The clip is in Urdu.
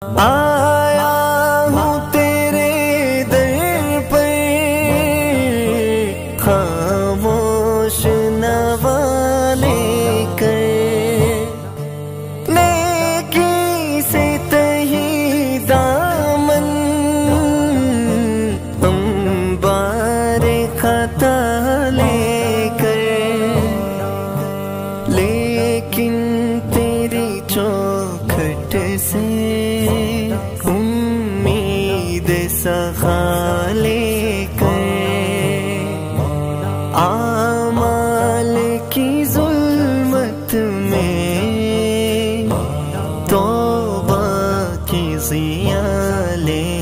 آیا ہوں تیرے در پر خاموش نوا لے کر، نیکی سے تہی دامن انبار خطا لے کر، لیکن تیری چوکھٹ سے امید سخا لے کر، اعمال کی ظلمت میں توبہ کی ضیاء لے